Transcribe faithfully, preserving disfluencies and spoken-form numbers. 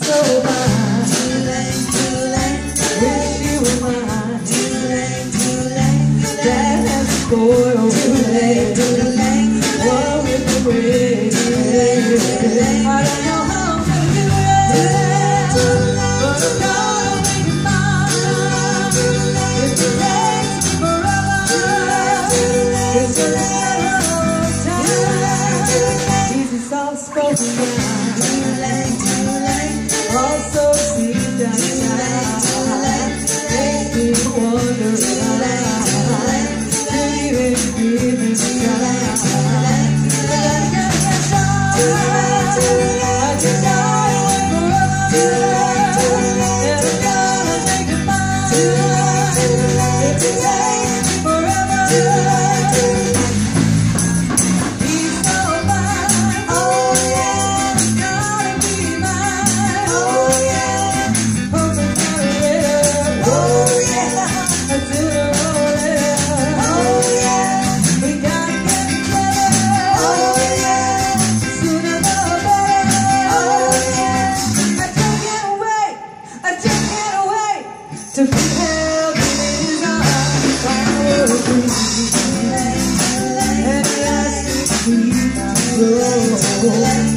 so mine. Too late, too late. Wish you were mine. Too late, too late. That has spoiled. Too late, too late. What with the way? Too late, too late. I don't know how I'm gonna do it. Too late, too late. But I'm gonna make it mine. Too late, if it takes me forever. Too late, it's a matter of time. Easy, soft spoken now. Too late, too late. Also see that time. Too late, make me wonder why. Even giving time. To be held in his arms, I will breathe, and last week we go.